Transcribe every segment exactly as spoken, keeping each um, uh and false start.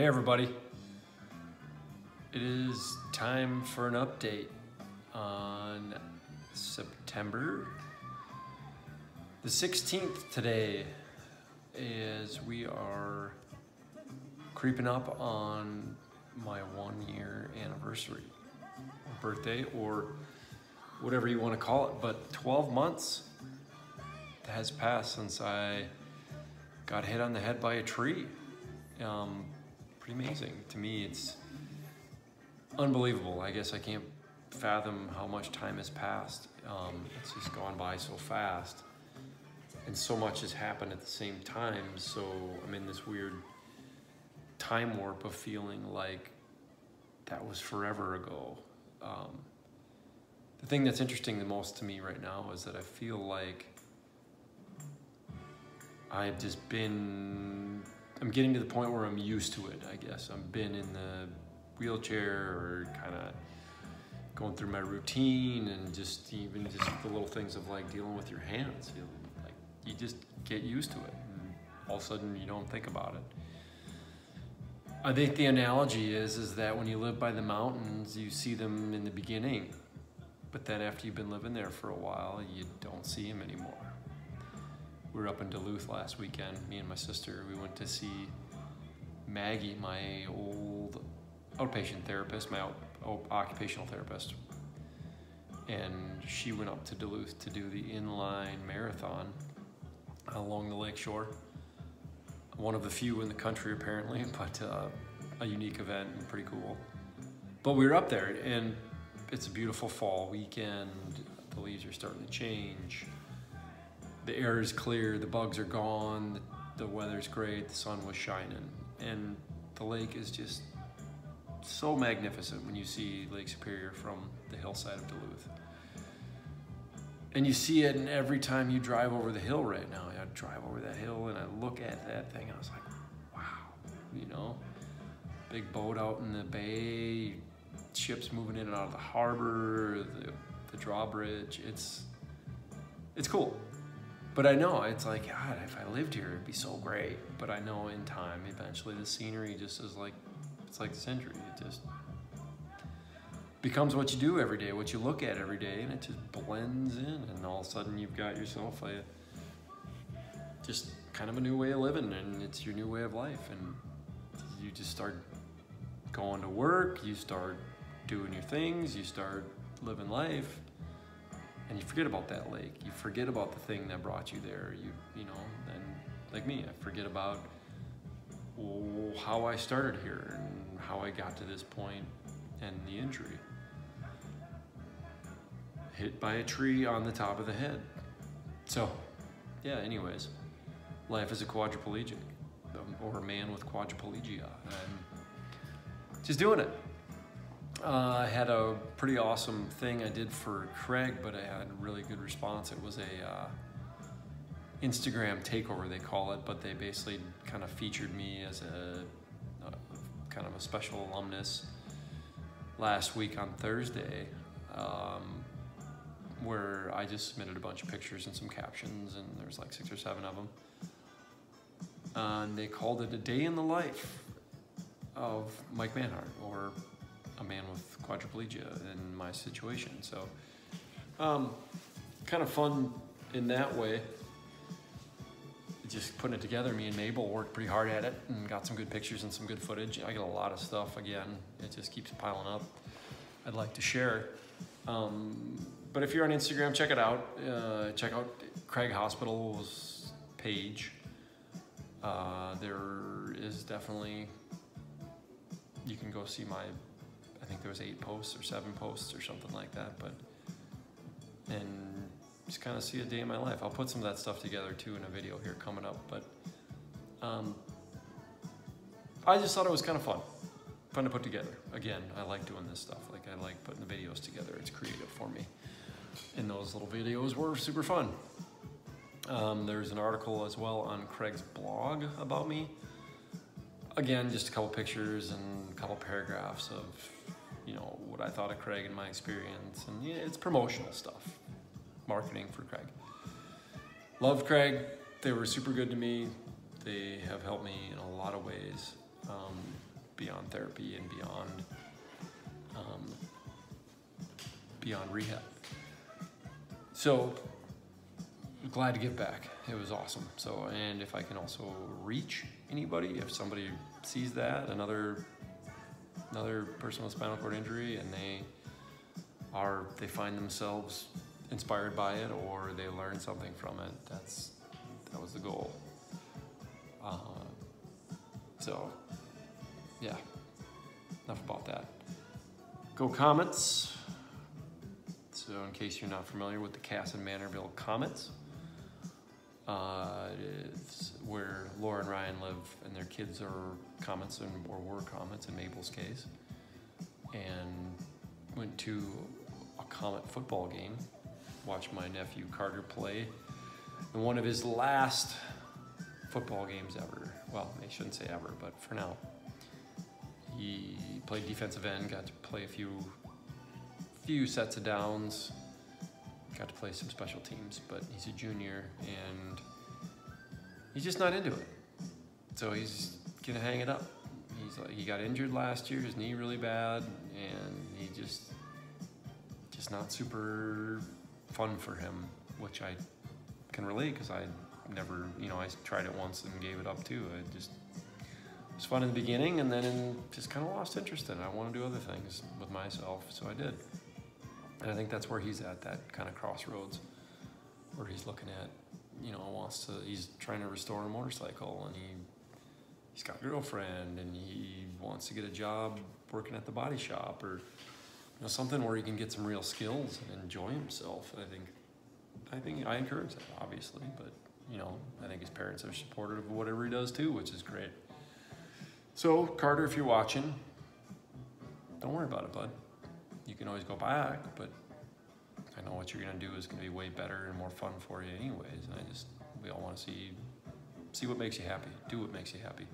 Hey everybody, it is time for an update on September the sixteenth today, as we are creeping up on my one year anniversary, or birthday, or whatever you want to call it, but twelve months has passed since I got hit on the head by a tree. Um, pretty amazing. To me, it's unbelievable. I guess I can't fathom how much time has passed. Um, it's just gone by so fast. And so much has happened at the same time. So I'm in this weird time warp of feeling like that was forever ago. Um, the thing that's interesting the most to me right now is that I feel like I've just been, I'm getting to the point where I'm used to it, I guess. I've been in the wheelchair or kind of going through my routine, and just even just the little things of like dealing with your hands. You, like, you just get used to it, and all of a sudden you don't think about it. I think the analogy is, is that when you live by the mountains, you see them in the beginning, but then after you've been living there for a while, you don't see them anymore. We were up in Duluth last weekend, me and my sister. We went to see Maggie, my old outpatient therapist, my out, out, occupational therapist. And she went up to Duluth to do the inline marathon along the lakeshore. One of the few in the country apparently, but uh, a unique event and pretty cool. But we were up there, and it's a beautiful fall weekend. The leaves are starting to change. The air is clear, the bugs are gone, the, the weather's great, the sun was shining, and the lake is just so magnificent when you see Lake Superior from the hillside of Duluth. And you see it, and every time you drive over the hill right now, I drive over that hill and I look at that thing and I was like, wow, you know, big boat out in the bay, ships moving in and out of the harbor, the, the drawbridge, it's, it's cool. But I know, it's like, God, if I lived here, it'd be so great. But I know in time, eventually the scenery just is like, it's like the century. It just becomes what you do every day, what you look at every day, and it just blends in. And all of a sudden you've got yourself a, just kind of a new way of living, and it's your new way of life. And you just start going to work, you start doing your things, you start living life. And you forget about that lake. You forget about the thing that brought you there. You, you know, and like me, I forget about oh, how I started here and how I got to this point and the injury. Hit by a tree on the top of the head. So, yeah, anyways, life as a quadriplegic, or a man with quadriplegia. And just doing it. Uh, I had a pretty awesome thing I did for Craig, but I had a really good response. It was a uh, Instagram takeover, they call it, but they basically kind of featured me as a, a kind of a special alumnus last week on Thursday, um, where I just submitted a bunch of pictures and some captions, and there's like six or seven of them. Uh, and they called it A Day in the Life of Mike Manhart, or a man with quadriplegia in my situation. So um, kind of fun in that way. Just putting it together, me and Mabel worked pretty hard at it and got some good pictures and some good footage. I got a lot of stuff, again, it just keeps piling up. I'd like to share. Um, but if you're on Instagram, check it out. Uh, check out Craig Hospital's page. Uh, there is definitely, you can go see my, I think there was eight posts or seven posts or something like that, but, and just kind of see a day in my life. I'll put some of that stuff together too in a video here coming up, but um, I just thought it was kind of fun, fun to put together. Again, I like doing this stuff. Like, I like putting the videos together. It's creative for me. And those little videos were super fun. Um, there's an article as well on Craig's blog about me. Again, just a couple pictures and a couple paragraphs of, you know, what I thought of Craig and my experience. And yeah, it's promotional stuff, marketing for Craig. Loved Craig. They were super good to me. They have helped me in a lot of ways. Um, beyond therapy and beyond um, beyond rehab. So glad to get back. It was awesome. So, and if I can also reach anybody, if somebody sees that, another another person with spinal cord injury, and they are they find themselves inspired by it, or they learn something from it, that's that was the goal. Uh, so, yeah, enough about that. Go Comets. So in case you're not familiar with the Cass and Manorville Comets, uh, it's where Laura and Ryan live, and their kids are Comets, and or were Comets in Mabel's case, and went to a Comet football game, watched my nephew Carter play in one of his last football games ever. Well, I shouldn't say ever, but for now. He played defensive end, got to play a few few sets of downs, got to play some special teams, but he's a junior and he's just not into it. So he's gonna hang it up. He's like, he got injured last year, his knee really bad, and he just just not super fun for him, which I can relate because I never, you know, I tried it once and gave it up too. I just it was fun in the beginning, and then in, just kind of lost interest in it. I want to do other things with myself, so I did. And I think that's where he's at, that kind of crossroads, where he's looking at, you know, wants to, he's trying to restore a motorcycle, and he, he's got a girlfriend, and he wants to get a job working at the body shop, or, you know, something where he can get some real skills and enjoy himself. And I think, I think I encourage that, obviously, but, you know, I think his parents are supportive of whatever he does too, which is great. So, Carter, if you're watching, don't worry about it, bud. You can always go back, but I know what you're gonna do is gonna be way better and more fun for you anyways. And I just, we all wanna see, see what makes you happy. Do what makes you happy.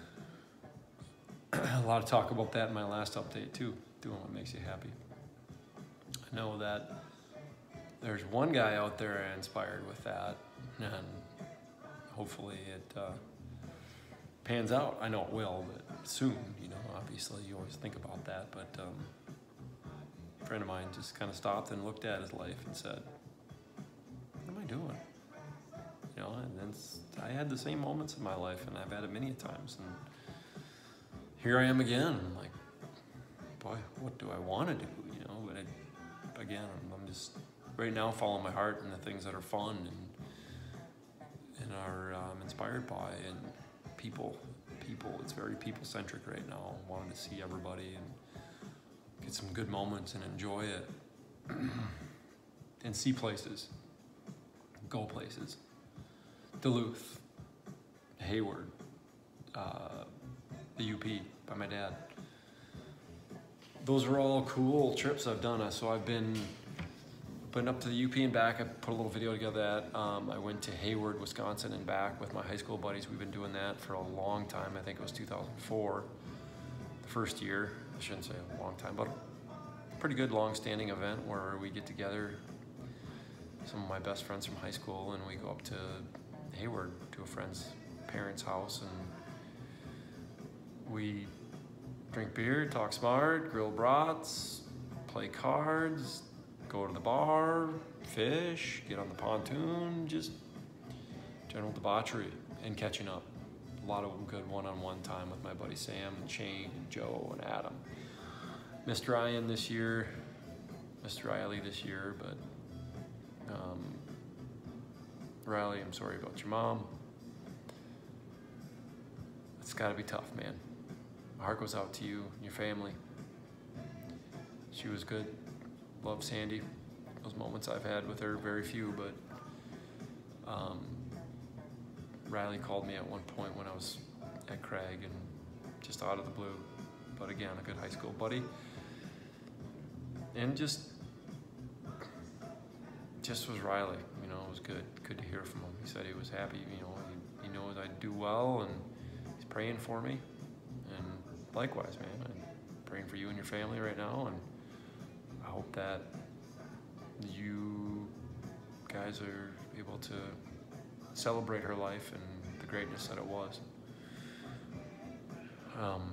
A lot of talk about that in my last update too, doing what makes you happy. I know that there's one guy out there inspired with that, and hopefully it uh, pans out. I know it will, but soon, you know, obviously you always think about that, but um, a friend of mine just kind of stopped and looked at his life and said, what am I doing? You know, and then I had the same moments in my life, and I've had it many times, and here I am again. I'm like, boy, what do I want to do? You know, but I, again, I'm just right now following my heart and the things that are fun and and are um, inspired by, and people, people. It's very people-centric right now. Wanting to see everybody and get some good moments and enjoy it, and see places, go places. Duluth, Hayward, uh, the U P by my dad. Those are all cool trips I've done. So I've been been up to the U P and back. I put a little video together of that. Um, I went to Hayward, Wisconsin and back with my high school buddies. We've been doing that for a long time. I think it was two thousand four, the first year. I shouldn't say a long time, but a pretty good long-standing event where we get together, some of my best friends from high school, and we go up to Hayward to a friend's parents' house, and we drink beer, talk smart, grill brats, play cards, go to the bar, fish, get on the pontoon, just general debauchery and catching up. A lot of good one-on-one time with my buddy Sam and Shane and Joe and Adam. Missed Ryan this year, missed Riley this year, but um, Riley, I'm sorry about your mom. It's gotta be tough, man. My heart goes out to you and your family. She was good. Love Sandy. Those moments I've had with her, very few, but um, Riley called me at one point when I was at Craig, and just out of the blue. But again, a good high school buddy. And just, just was Riley, you know, it was good. Good to hear from him. He said he was happy, you know, he, he knows I do well, and he's praying for me. And likewise, man, I'm praying for you and your family right now, and I hope that you guys are able to celebrate her life and the greatness that it was. Um,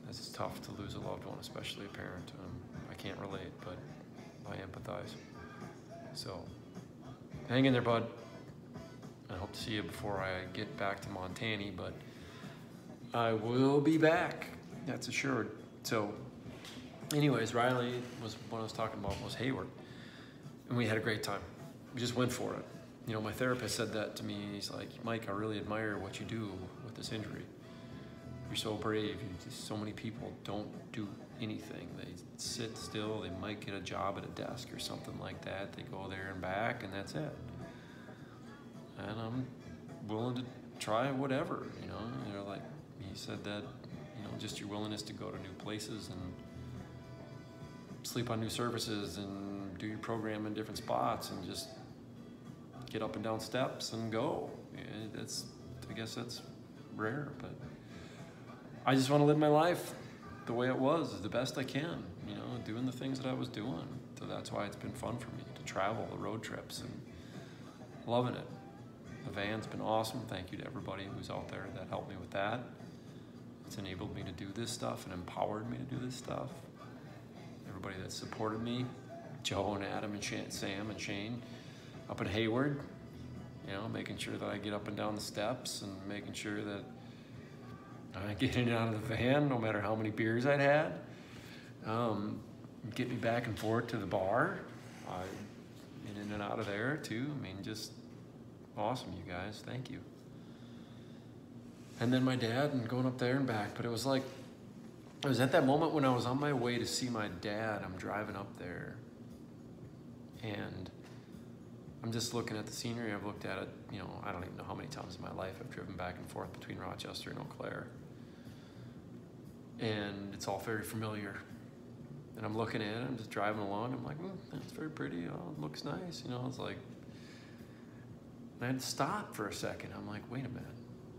It's tough to lose a loved one, especially a parent. Um, I can't relate, but I empathize. So, hang in there, bud. I hope to see you before I get back to Montana, but I will be back. That's assured. So, anyways, Riley was what I was talking about was Hayward, and we had a great time. We just went for it. You know, my therapist said that to me. He's like, Mike, I really admire what you do with this injury. You're so brave. You, so many people don't do anything. They sit still. They might get a job at a desk or something like that. They go there and back, and that's it. And I'm willing to try whatever, you know. And they're like, he said that, you know, just your willingness to go to new places and sleep on new surfaces and do your program in different spots and just get up and down steps and go. Yeah, that's, I guess that's rare, but I just want to live my life the way it was, the best I can, you know, doing the things that I was doing. So that's why it's been fun for me to travel, the road trips, and loving it. The van's been awesome. Thank you to everybody who's out there that helped me with that. It's enabled me to do this stuff and empowered me to do this stuff. Everybody that supported me, Joe and Adam and Shane, Sam and Shane up in Hayward, you know, making sure that I get up and down the steps and making sure that I get in and out of the van no matter how many beers I'd had. Um, get me back and forth to the bar. I in and out of there too. I mean, just awesome, you guys. Thank you. And then my dad and going up there and back. But it was like, it was at that moment when I was on my way to see my dad. I'm driving up there. And I'm just looking at the scenery. I've looked at it, you know, I don't even know how many times in my life I've driven back and forth between Rochester and Eau Claire. And it's all very familiar. And I'm looking at it, I'm just driving along. I'm like, mm, that's very pretty. Oh, it looks nice. You know, it's like, I had to stop for a second. I'm like, wait a minute.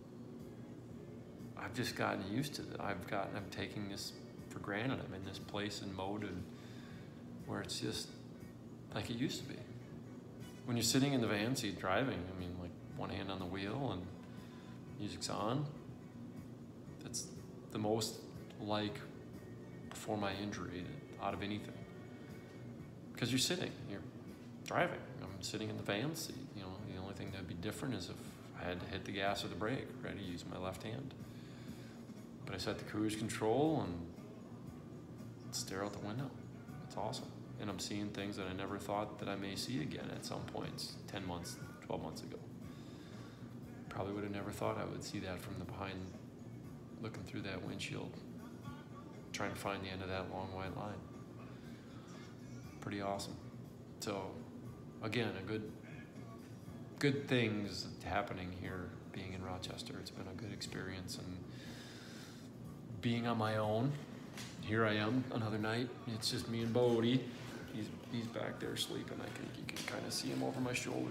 I've just gotten used to it. I've gotten, I'm taking this for granted. I'm in this place and mode and where it's just like it used to be. When you're sitting in the van seat driving, I mean, like one hand on the wheel and music's on. That's the most like before my injury out of anything. Because you're sitting, you're driving. I'm sitting in the van seat. You know, the only thing that'd be different is if I had to hit the gas or the brake, right? To use my left hand. But I set the cruise control and stare out the window. It's awesome. And I'm seeing things that I never thought that I may see again at some points, ten months, twelve months ago. Probably would have never thought I would see that from the behind, looking through that windshield, trying to find the end of that long white line. Pretty awesome. So, again, a good, good things happening here, being in Rochester. It's been a good experience, and being on my own. Here I am, another night. It's just me and Bodie. He's he's back there sleeping. I think you can kind of see him over my shoulder.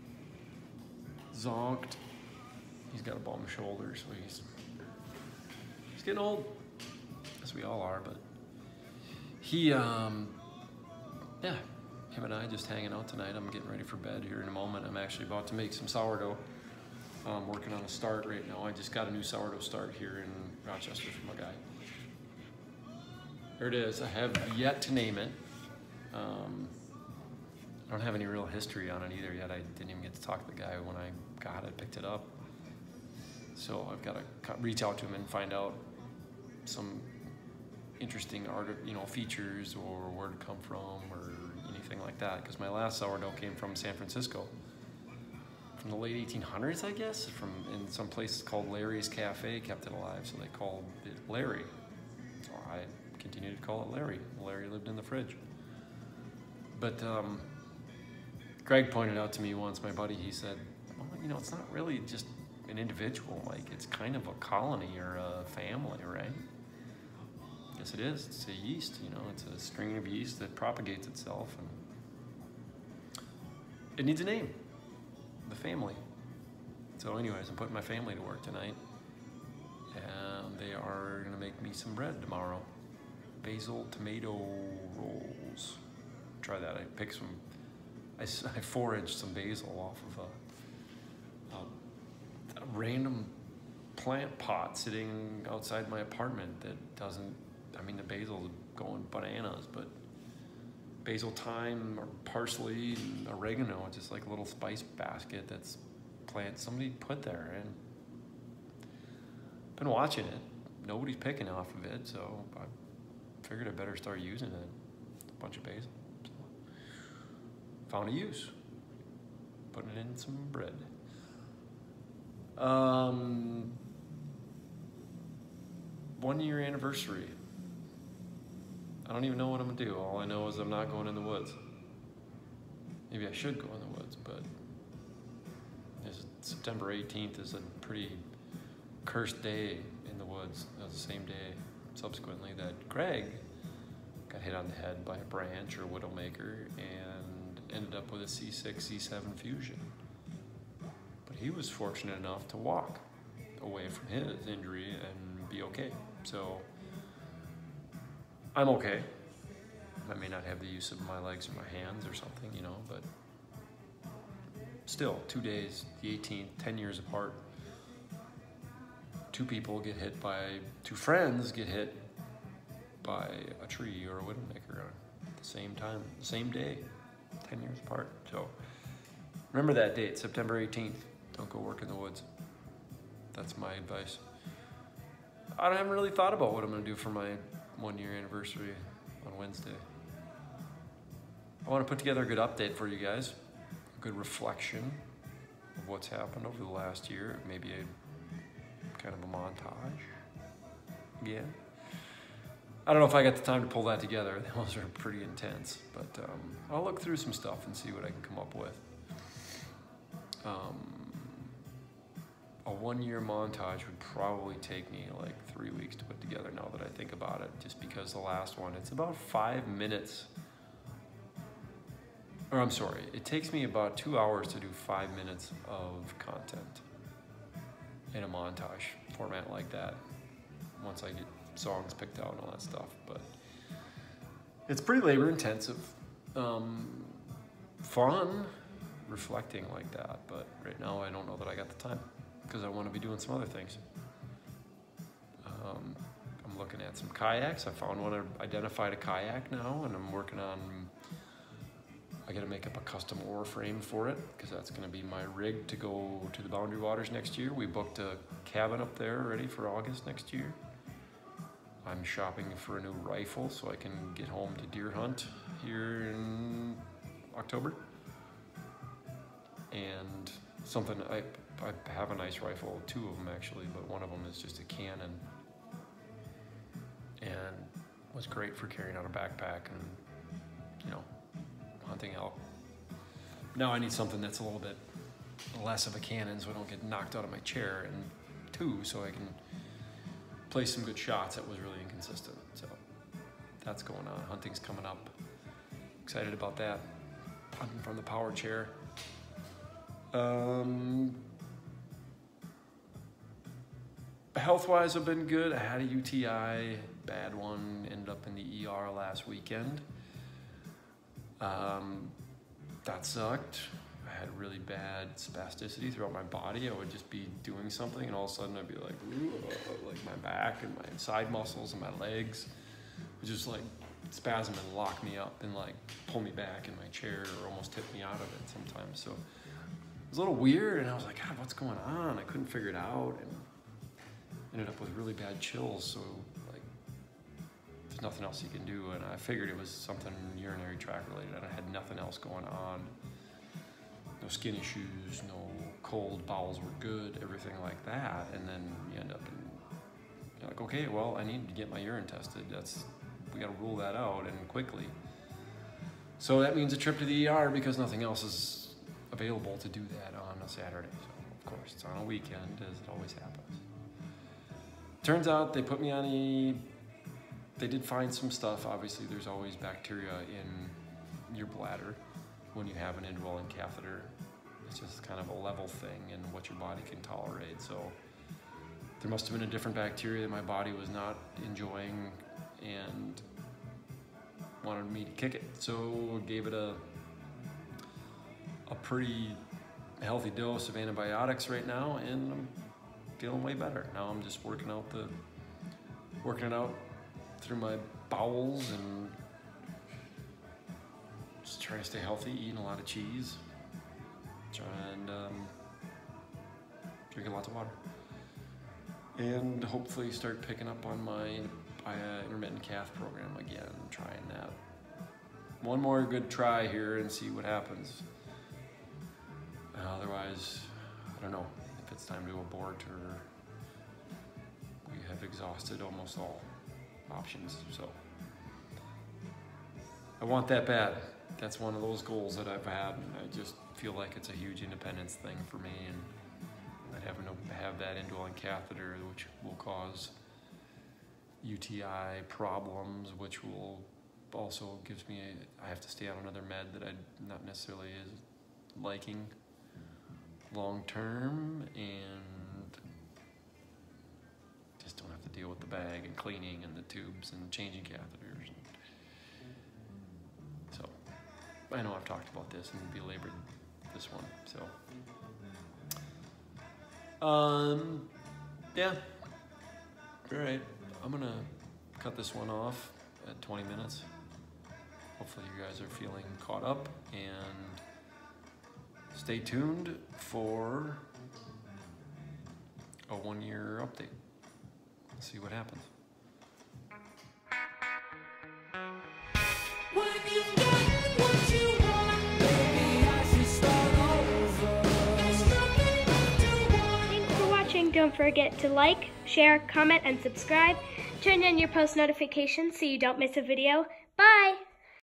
Zonked. He's got a bum shoulder, so he's he's getting old, as we all are. But he, um, yeah, him and I just hanging out tonight. I'm getting ready for bed here in a moment. I'm actually about to make some sourdough. I'm working on a start right now. I just got a new sourdough start here in Rochester from a guy. There it is. I have yet to name it. Um, I don't have any real history on it either yet. I didn't even get to talk to the guy when I got it, picked it up. So I've got to reach out to him and find out some interesting art, you know, features or where to come from or anything like that. Because my last sourdough came from San Francisco, from the late eighteen hundreds, I guess, from in some place called Larry's Cafe, kept it alive, so they called it Larry. So I continue to call it Larry. Larry lived in the fridge. But um, Greg pointed out to me once, my buddy, he said, well, you know, it's not really just an individual, like it's kind of a colony or a family, right? Yes, it is. It's a yeast, you know, it's a string of yeast that propagates itself, and it needs a name, the family. So anyways, I'm putting my family to work tonight, and they are gonna make me some bread tomorrow. Basil tomato rolls. Try that. I picked some, I, I foraged some basil off of a, a, a random plant pot sitting outside my apartment that doesn't, I mean, the basil's going bananas, but basil, thyme, or parsley, and oregano, it's just like a little spice basket that's plant somebody put there, and been watching it. Nobody's picking off of it, so I figured I better start using it. A bunch of basil. So found a use. Putting it in some bread. Um, one year anniversary. I don't even know what I'm gonna do. All I know is I'm not going in the woods. Maybe I should go in the woods, but this September eighteenth is a pretty cursed day in the woods. It was the same day, subsequently, that Greg got hit on the head by a branch or widowmaker and ended up with a C six, C seven fusion. But he was fortunate enough to walk away from his injury and be okay. So I'm okay. I may not have the use of my legs or my hands or something, you know, but still, two days, the eighteenth, ten years apart. Two people get hit by, two friends get hit by a tree or a widowmaker at the same time, the same day, ten years apart. So remember that date, September eighteenth. Don't go work in the woods. That's my advice. I haven't really thought about what I'm gonna do for my one year anniversary on Wednesday. I want to put together a good update for you guys, a good reflection of what's happened over the last year, maybe a kind of a montage again. I don't know if I got the time to pull that together. Those are pretty intense, but um, I'll look through some stuff and see what I can come up with. Um, a one-year montage would probably take me like three weeks to put together now that I think about it, just because the last one, it's about five minutes. Or I'm sorry, it takes me about two hours to do five minutes of content in a montage format like that, once I get songs picked out and all that stuff. But it's pretty labor intensive, um, fun, reflecting like that. But right now I don't know that I got the time because I want to be doing some other things. Um, I'm looking at some kayaks. I found one, I identified a kayak now, and I'm working on, I gotta make up a custom oar frame for it because that's gonna be my rig to go to the Boundary Waters next year. We booked a cabin up there ready for August next year. I'm shopping for a new rifle so I can get home to deer hunt here in October. And something, I, I have a nice rifle, two of them actually, but one of them is just a Canon. And was great for carrying out a backpack and, you know, hunting elk. Now I need something that's a little bit less of a Canon so I don't get knocked out of my chair, and two, so I can play some good shots. That was really inconsistent. So that's going on. Hunting's coming up. Excited about that. Hunting from the power chair. Um, health-wise, I've been good. I had a U T I, bad one, ended up in the E R last weekend. Um, that sucked. I had really bad spasticity throughout my body. I would just be doing something and all of a sudden I'd be like, ooh, like my back and my side muscles and my legs would just like spasm and lock me up and like pull me back in my chair or almost tip me out of it sometimes. So it was a little weird and I was like, God, what's going on? I couldn't figure it out and ended up with really bad chills. So nothing else you can do, and I figured it was something urinary tract related, and I had nothing else going on. No skin issues, no cold, bowels were good, everything like that, and then you end up in, you're like, okay, well, I need to get my urine tested. That's, we gotta rule that out, and quickly. So that means a trip to the E R because nothing else is available to do that on a Saturday. So of course, it's on a weekend, as it always happens. Turns out they put me on a They did find some stuff. Obviously, there's always bacteria in your bladder when you have an indwelling catheter. It's just kind of a level thing and what your body can tolerate. So there must have been a different bacteria that my body was not enjoying and wanted me to kick it. So gave it a, a pretty healthy dose of antibiotics right now, and I'm feeling way better. Now I'm just working out the, working it out through my bowels and just trying to stay healthy, eating a lot of cheese, and um, drinking lots of water. And hopefully start picking up on my uh, intermittent calf program again, trying that. One more good try here and see what happens. Uh, otherwise, I don't know if it's time to abort or we have exhausted almost all options. So I want that bad. That's one of those goals that I've had. I just feel like it's a huge independence thing for me, and I'd have to have that indwelling catheter, which will cause U T I problems, which will also gives me a, I have to stay on another med that I'm not necessarily is liking long term, and just don't have to deal with the bag and cleaning and the tubes and changing catheters. So I know I've talked about this and belabored this one, so um yeah, all right, I'm gonna cut this one off at twenty minutes. Hopefully you guys are feeling caught up, and stay tuned for a one-year update. Let's see what happens. When you get what you want, baby, I should start over. There's nothing left to want. Thanks for watching. Don't forget to like, share, comment, and subscribe. Turn on your post notifications so you don't miss a video. Bye!